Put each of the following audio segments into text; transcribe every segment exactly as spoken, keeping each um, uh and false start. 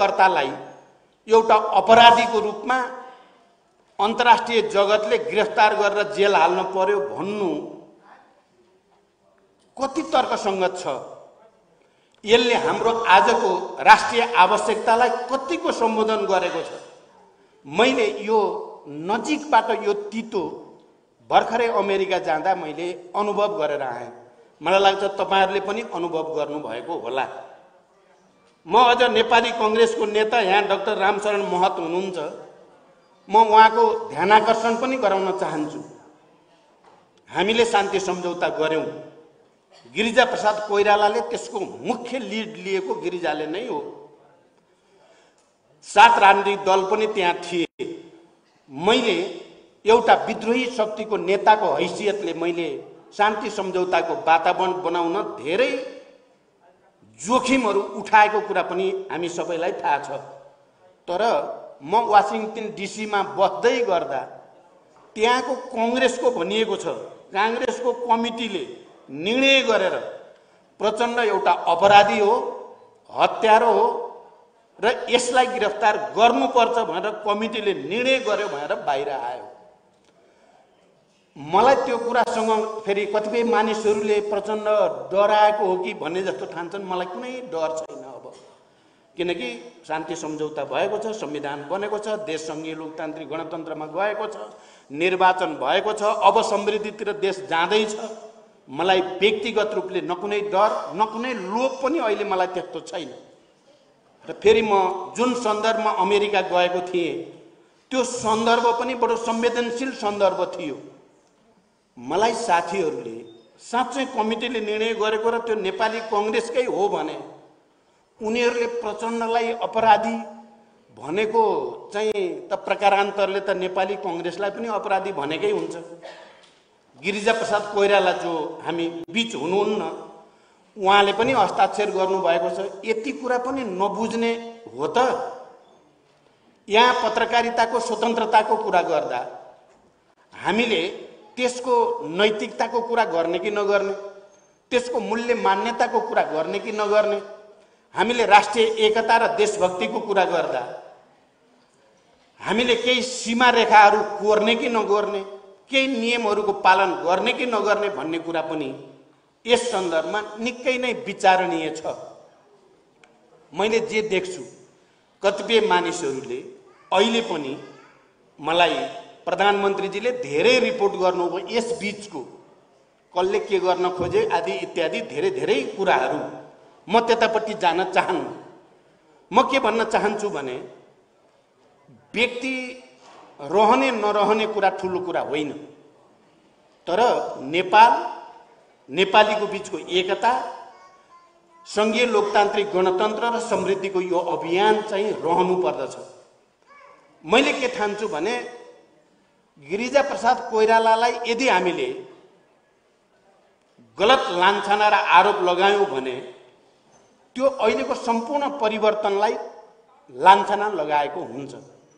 कार्यकर्तालाई एउटा अपराधीको रूपमा अन्तर्राष्ट्रिय जगतले गिरफ्तार गरेर जेल हाल्न पर्यो भन्नु कति तर्कसङ्गत छ? यसले हाम्रो आजको राष्ट्रिय आवश्यकतालाई कतिको सम्बोधन गरेको छ? मैले यो नजिकबाट यो तितो भर्खरै अमेरिका जाँदा मैले अनुभव गरेर आएँ। मलाई लाग्छ तपाईहरुले पनि अनुभव गर्नुभएको होला। म अझ नेपाली कांग्रेसको नेता यहाँ डाक्टर रामशरण महत हुनुहुन्छ, म उहाँको ध्यानाकर्षण पनि गराउन चाहन्छु। हामीले शान्ति सम्झौता गर्यौं, गिरिजा प्रसाद कोइरालाले त्यसको मुख्य लिड लिएको गिरिजाले नै हो। सात राजनीतिक दल पनि त्यहाँ थिए। मैले एउटा विद्रोही शक्तिको नेताको हैसियतले मैले शान्ति सम्झौताको वातावरण बनाउन धेरै जोखिमहरू उठाएको कुरा पनि हामी सबैलाई थाहा छ। तर म वाशिंटन डीसी मा बस्दै गर्दा त्यहाँको कांग्रेसको भनिएको छ, कांग्रेसको कमिटीले निर्णय गरेर प्रचण्ड एउटा अपराधी हो, हत्यारो हो र यसलाई गिरफ्तार गर्नुपर्छ भनेर कमिटीले निर्णय गर्यो भनेर बाहिर आयो। मलाई त्यो कुरासँग फेरि कतिपय मानिसहरूले प्रचण्ड डराएको हो कि भन्ने जस्तो ठान्छन्। मलाई कुनै डर छैन अब, किनकि शान्ति सम्झौता भएको छ, संविधान बनेको छ, देश संघीय लोकतान्त्रिक गणतन्त्रमा गएको छ, निर्वाचन भएको छ, अब समृद्धितिर देश जाँदैछ। मलाई व्यक्तिगत रूपले न कुनै डर न कुनै लोभ पनि अहिले मलाई त्यस्तो छैन। र फेरि म जुन सन्दर्भमा अमेरिका गएको थिएँ त्यो सन्दर्भ पनि बडो संवेदनशील सन्दर्भ थियो। मलाई साथीहरूले साँच्चै कमिटीले निर्णय गरेको र त्यो नेपाली कांग्रेसकै हो भने उनीहरूले प्रचण्डलाई अपराधी भनेको चाहिँ त प्रकारान्तरले त नेपाली कांग्रेसलाई पनि अपराधी भनेकै हुन्छ। गिरिजा प्रसाद कोइराला जो हामी बीच हुनुहुन्न, उहाँले पनि हस्ताक्षर गर्नुभएको छ। यति कुरा पनि नबुझ्ने हो त? यहाँ पत्रकारिताको स्वतन्त्रताको कुरा गर्दा हामीले त्यसको नैतिकताको कुरा गर्ने कि नगर्ने, त्यसको मूल्य मान्यताको कुरा गर्ने कि नगर्ने, हामीले राष्ट्रिय एकता र देशभक्तिको कुरा गर्दा हामीले केही सीमा रेखाहरू कोर्ने कि नगर्ने, केही नियमहरूको पालन गर्ने कि नगर्ने भन्ने कुरा पनि यस सन्दर्भमा निकै नै विचारणीय छ। मैले जे देख्छु कतिपय मानिसहरूले अहिले पनि मलाई प्रधानमन्त्रीजीले धेरै रिपोर्ट गर्नुभयो, यस बीचको कसले के गर्न खोजे आदि इत्यादि धेरै धेरै कुराहरू म त्यतापट्टि जान चाहन्न। म के भन्न चाहन्छु भने व्यक्ति रहने नरहने कुरा ठुलो कुरा होइन, तर नेपाल नेपालीको बीचको एकता, संघीय लोकतान्त्रिक गणतन्त्र र समृद्धिको यो अभियान चाहिँ रहनु पर्दछ। मैले के ठान्छु भने गिरिजा प्रसाद कोइरालालाई यदि हामीले गलत लान्छना र आरोप लगायौं भने त्यो अहिलेको सम्पूर्ण परिवर्तनलाई लान्छना लगाएको हुन्छ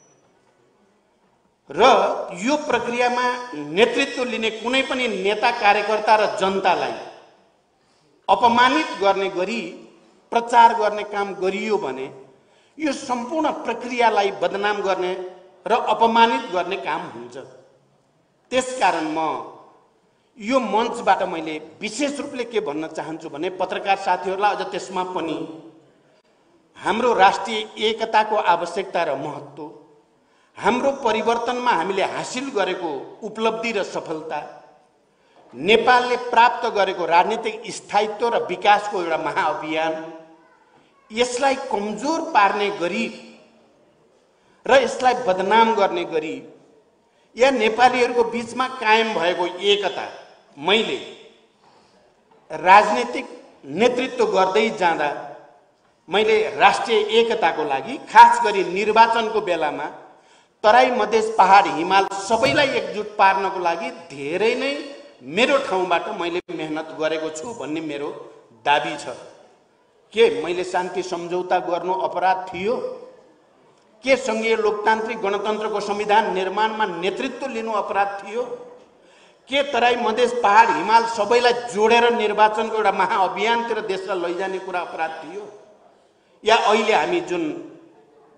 र यो प्रक्रियामा नेतृत्व लिने कुनै पनि नेता, कार्यकर्ता र जनतालाई अपमानित गर्ने गरी प्रचार गर्ने काम गरियो भने यो सम्पूर्ण प्रक्रियालाई बदनाम गर्ने र अपमानित गर्ने काम हुन्छ। त्यसकारण म यो मञ्चबाट मैले विशेष रूपले के भन्न चाहन्छु भने पत्रकार साथीहरूलाई अझ त्यसमा पनि हाम्रो राष्ट्रिय एकताको आवश्यकता र महत्त्व, हाम्रो परिवर्तनमा हामीले हासिल गरेको उपलब्धि र सफलता, नेपालले प्राप्त गरेको राजनीतिक स्थायित्व र विकासको एउटा महाअभियान, यसलाई कमजोर पार्ने गरी र यसलाई बदनाम गर्ने गरी या नेपालीहरूको बीचमा कायम भएको एकता मैले राजनीतिक नेतृत्व गर्दै जाँदा मैले राष्ट्रिय एकताको लागि खास गरी निर्वाचनको बेलामा तराई, मधेस, पहाड, हिमाल सबैलाई एकजुट पार्नको लागि धेरै नै मेरो ठाउँबाट मैले मेहनत गरेको छु भन्ने मेरो दाबी छ। के मैले शान्ति सम्झौता गर्नु अपराध थियो? के संघीय लोकतान्त्रिक गणतन्त्रको संविधान निर्माणमा नेतृत्व लिनु अपराध थियो? के तराई, मधेस, पहाड, हिमाल सबैलाई जोडेर निर्वाचनको एउटा महाअभियानतिर देशलाई लैजाने कुरा अपराध थियो? या अहिले हामी जुन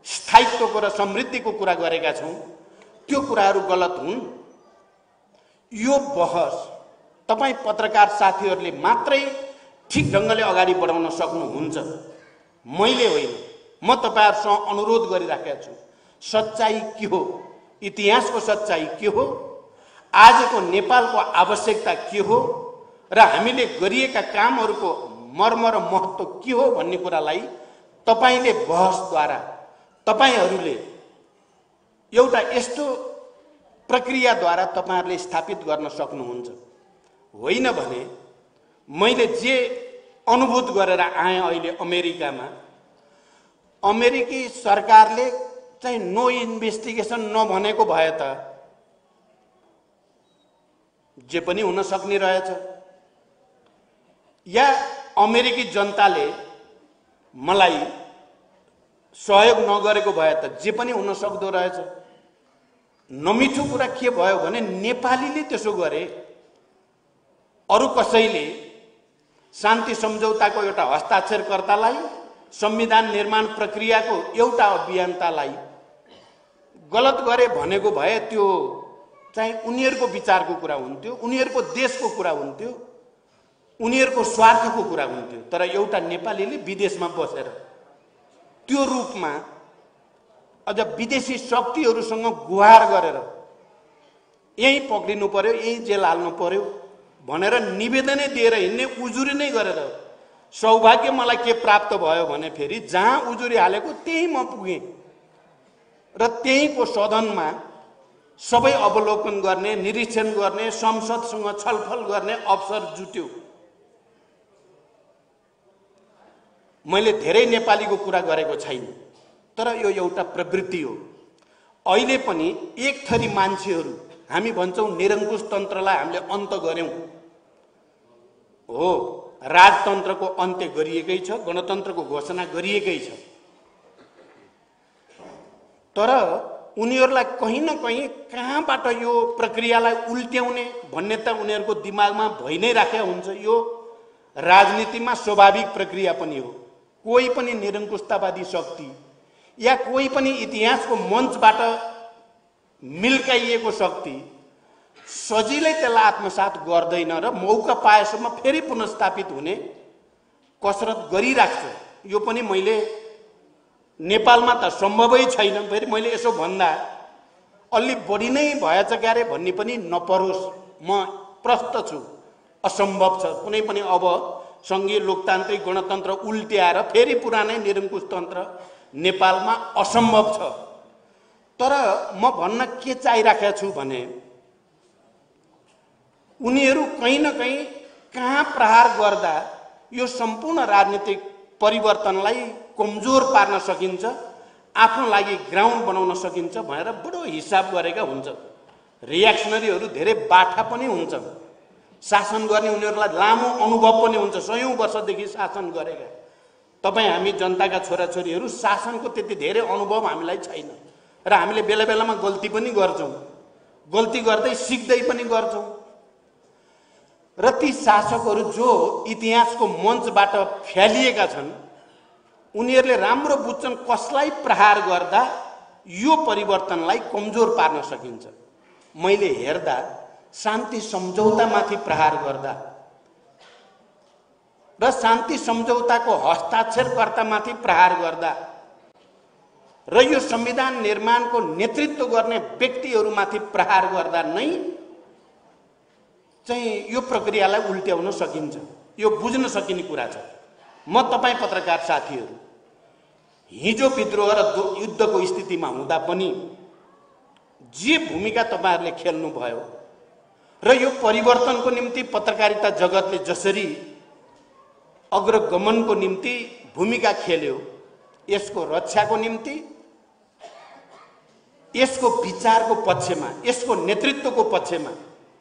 स्थायित्वको र समृद्धिको कुरा गरेका छौँ, त्यो कुराहरू गलत हुन्। यो बहस तपाईँ पत्रकार साथीहरूले मात्रै ठिक ढङ्गले अगाडि बढाउन सक्नुहुन्छ, मैले होइन। म तपाईँहरूसँग अनुरोध गरिराखेको छु, सच्चाइ के हो, इतिहासको सच्चाइ के हो, आजको नेपालको आवश्यकता के हो र हामीले गरिएका कामहरूको मर्म र महत्त्व के हो भन्ने कुरालाई तपाईँले बहसद्वारा, तपाईँहरूले एउटा यस्तो प्रक्रियाद्वारा तपाईँहरूले स्थापित गर्न सक्नुहुन्छ। होइन भने मैले जे अनुभूत गरेर आएँ अहिले अमेरिकामा, अमेरिकी सरकारले चाहिँ नो इन्भेस्टिगेसन नभनेको भए त जे पनि हुन सक्ने रहेछ, या अमेरिकी जनताले मलाई सहयोग नगरेको भए त जे पनि हुन सक्दो रहेछ। नमिठो कुरा के भयो भने नेपालीले त्यसो गरे, अरू कसैले शान्ति सम्झौताको एउटा हस्ताक्षरकर्तालाई, संविधान निर्माण प्रक्रियाको एउटा अभियन्तालाई गलत गरे भनेको भए त्यो चाहिँ उनीहरूको विचारको कुरा हुन्थ्यो, उनीहरूको देशको कुरा हुन्थ्यो, उनीहरूको स्वार्थको कुरा हुन्थ्यो। तर एउटा नेपालीले विदेशमा बसेर त्यो रूपमा अझ विदेशी शक्तिहरूसँग गुहार गरेर यही पक्रिनु पर्यो, यही जेल हाल्नु पर्यो भनेर निवेदनै दिएर हिँड्ने, उजुरी नै गरेर, सौभाग्य मलाई के प्राप्त भयो भने फेरि जहाँ उजुरी हालेको त्यही म पुगेँ र त्यहीको सदनमा सबै अवलोकन गर्ने, निरीक्षण गर्ने, संसदसँग छलफल गर्ने अवसर जुट्यो। मैले धेरै नेपालीको कुरा गरेको छैन, तर यो एउटा प्रवृत्ति हो। अहिले पनि एक थरी मान्छेहरू, हामी भन्छौँ निरङ्कुश तन्त्रलाई हामीले अन्त गर्यौँ, हो, राजतन्त्रको अन्त्य गरिएकै छ, गणतन्त्रको घोषणा गरिएकै छ, तर उनीहरूलाई कहीँ न कहीँ कहाँबाट यो प्रक्रियालाई उल्ट्याउने भन्ने त उनीहरूको दिमागमा भइ नै राखेको हुन्छ। यो राजनीतिमा स्वाभाविक प्रक्रिया पनि हो। कोही पनि निरङ्कुशतावादी शक्ति या कोही पनि इतिहासको मञ्चबाट मिल्काइएको शक्ति सजिलै त्यसलाई आत्मसात गर्दैन र मौका पाएसम्म फेरि पुनर्स्थापित हुने कसरत गरिराख्छ। यो पनि मैले नेपालमा त सम्भवै छैन, फेरि मैले यसो भन्दा अलि बढी नै भएछ क्यारे भन्ने पनि नपरोस्, म प्रष्ट छु, असम्भव छ। कुनै पनि अब सङ्घीय लोकतान्त्रिक गणतन्त्र उल्ट्याएर फेरि पुरानै निरङ्कुश तन्त्र नेपालमा असम्भव छ। तर म भन्न के चाहिराखेको छु भने उनीहरू कहीँ न कहीँ कहाँ प्रहार गर्दा यो सम्पूर्ण राजनीतिक परिवर्तनलाई कमजोर पार्न सकिन्छ, आफ्नो लागि ग्राउन्ड बनाउन सकिन्छ भनेर बडो हिसाब गरेका हुन्छन्। रियाक्सनरीहरू धेरै बाठा पनि हुन्छन्, शासन गर्ने उनीहरूलाई लामो अनुभव पनि हुन्छ, सयौँ वर्षदेखि शासन गरेका। तपाईँ हामी जनताका छोराछोरीहरू शासनको त्यति धेरै अनुभव हामीलाई छैन र हामीले बेला बेलामा गल्ती पनि गर्छौँ, गल्ती गर्दै सिक्दै पनि गर्छौँ। र ती शासकहरू जो इतिहासको मञ्चबाट फ्यालिएका छन् उनीहरूले राम्रो बुझ्छन् कसलाई प्रहार गर्दा यो परिवर्तनलाई कमजोर पार्न सकिन्छ। मैले हेर्दा शान्ति सम्झौतामाथि प्रहार गर्दा र शान्ति सम्झौताको हस्ताक्षरकर्तामाथि प्रहार गर्दा र यो संविधान निर्माणको नेतृत्व गर्ने व्यक्तिहरूमाथि प्रहार गर्दा नै चाहिँ यो प्रक्रियालाई उल्ट्याउन सकिन्छ। यो बुझ्न सकिने कुरा छ। म तपाईँ पत्रकार साथीहरू हिजो विद्रोह र युद्धको स्थितिमा हुँदा पनि जे भूमिका तपाईँहरूले खेल्नुभयो र यो परिवर्तनको निम्ति पत्रकारिता जगतले जसरी अग्रगमनको निम्ति भूमिका खेल्यो, यसको रक्षाको निम्ति, यसको विचारको पक्षमा, यसको नेतृत्वको पक्षमा,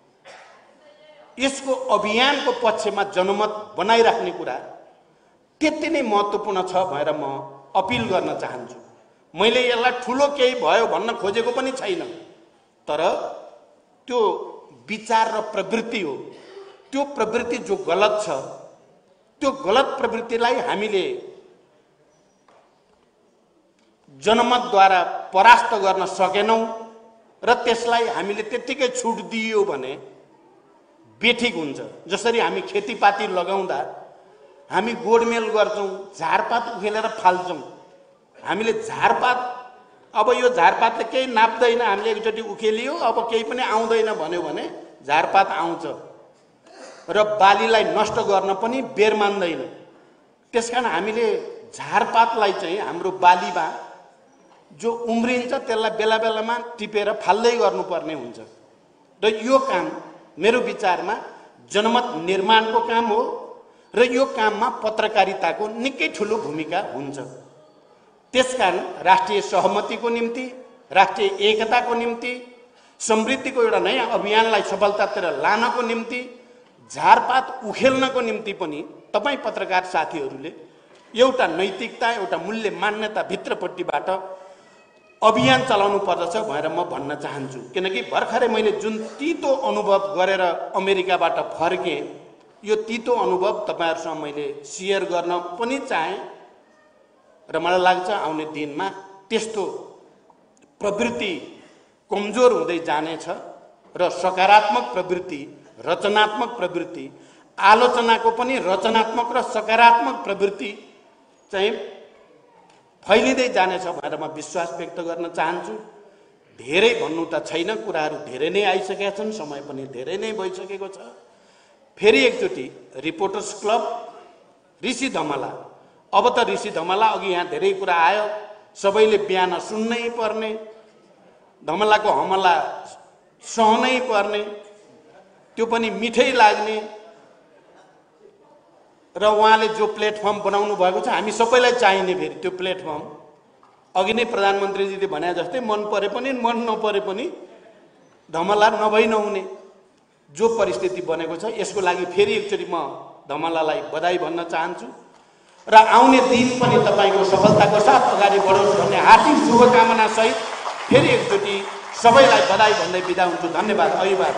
यसको अभियानको पक्षमा जनमत बनाइराख्ने कुरा त्यति नै महत्त्वपूर्ण छ भनेर म अपिल गर्न चाहन्छु। मैले यसलाई ठुलो केही भयो भन्न खोजेको पनि छैन, तर त्यो विचार र प्रवृत्ति हो। त्यो प्रवृत्ति जो गलत छ, त्यो गलत प्रवृत्तिलाई हामीले जनमतद्वारा परास्त गर्न सकेनौँ र त्यसलाई हामीले त्यत्तिकै छुट दियो भने बेठिक हुन्छ। जसरी हामी खेतीपाती लगाउँदा हामी गोडमेल गर्छौँ, झारपात उखेलेर फाल्छौँ। हामीले झारपात अब यो झारपातले केही नाप्दैन, हामीले एकचोटि उखेलियो अब केही पनि आउँदैन भन्यो भने झारपात आउँछ र बालीलाई नष्ट गर्न पनि बेर मान्दैन। त्यसकारण हामीले झारपातलाई चाहिँ हाम्रो बालीमा जो उम्रिन्छ त्यसलाई बेला बेलामा टिपेर फाल्दै गर्नुपर्ने हुन्छ र यो काम मेरो विचारमा जनमत निर्माणको काम हो र यो काममा पत्रकारिताको निकै ठुलो भूमिका हुन्छ। त्यसकारण राष्ट्रिय सहमतिको निम्ति, राष्ट्रिय एकताको निम्ति, समृद्धिको एउटा नयाँ अभियानलाई सफलतातिर लानको निम्ति, झारपात उखेल्नको निम्ति पनि तपाईँ पत्रकार साथीहरूले एउटा नैतिकता, एउटा मूल्य मान्यता भित्रपट्टिबाट अभियान चलाउनु पर्दछ भनेर म भन्न चाहन्छु। किनकि भर्खरै मैले जुन तितो अनुभव गरेर अमेरिकाबाट फर्केँ, यो तितो अनुभव तपाईहरुसँग मैले शेयर गर्न पनि चाहे र मलाई लाग्छ आउने दिनमा त्यस्तो प्रवृत्ति कमजोर हुँदै जानेछ र सकारात्मक प्रवृत्ति, रचनात्मक प्रवृत्ति, आलोचनाको पनि रचनात्मक र सकारात्मक प्रवृत्ति चाहिँ फैलिँदै जानेछ भनेर म विश्वास व्यक्त गर्न चाहन्छु। धेरै भन्नु त छैन, कुराहरू धेरै नै आइसकेका छन्, समय पनि धेरै नै भइसकेको छ। फेरि एकचोटि रिपोर्टर्स क्लब, ऋषि धमला, अब त ऋषि धमला, अघि यहाँ धेरै कुरा आयो, सबैले बिहान सुन्नै पर्ने, धमलाको हमला सहनै पर्ने, त्यो पनि मिठै लाग्ने र उहाँले जो प्लेटफर्म बनाउनु भएको छ हामी सबैलाई चाहिने। फेरि त्यो प्लेटफर्म अघि नै प्रधानमन्त्रीजीले भने जस्तै मन परे पनि मन नपरे पनि धमला नभई नहुने जो परिस्थिति बनेको छ, यसको लागि फेरि एकचोटि म धमलालाई बधाई भन्न चाहन्छु र आउने दिन पनि तपाईको सफलताको साथ अगाडि बढोस् भन्ने हार्दिक शुभकामना सहित फेरि एकचोटि सबैलाई बधाई भन्दै बिदा हुन्छु। धन्यवाद। अभिवाद।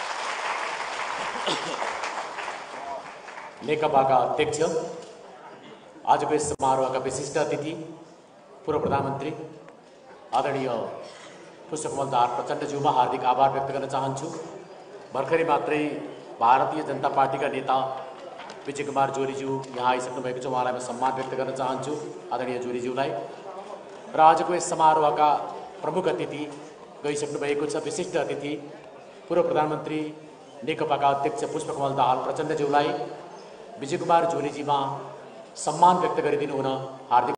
नेकपाका अध्यक्ष, आजको यस समारोहका विशिष्ट अतिथि पूर्व प्रधानमन्त्री आदरणीय पुष्पकमल दाहाल प्रचण्डज्यूमा हार्दिक आभार व्यक्त गर्न चाहन्छु। भर्खरै मात्रै भारतीय जनता पार्टीका नेता विजय कुमार जोलीज्यू यहाँ आइसक्नु भएको छ, उहाँलाई म सम्मान व्यक्त गर्न चाहन्छु, आदरणीय जोलीज्यूलाई। र आजको यस समारोहका प्रमुख अतिथि गइसक्नु भएको छ, विशिष्ट अतिथि पूर्व प्रधानमन्त्री नेकपाका अध्यक्ष पुष्पकमल दाहाल प्रचण्डज्यूलाई विजय कुमार जोलीजीमा सम्मान व्यक्त गरिदिनु हुन हार्दिक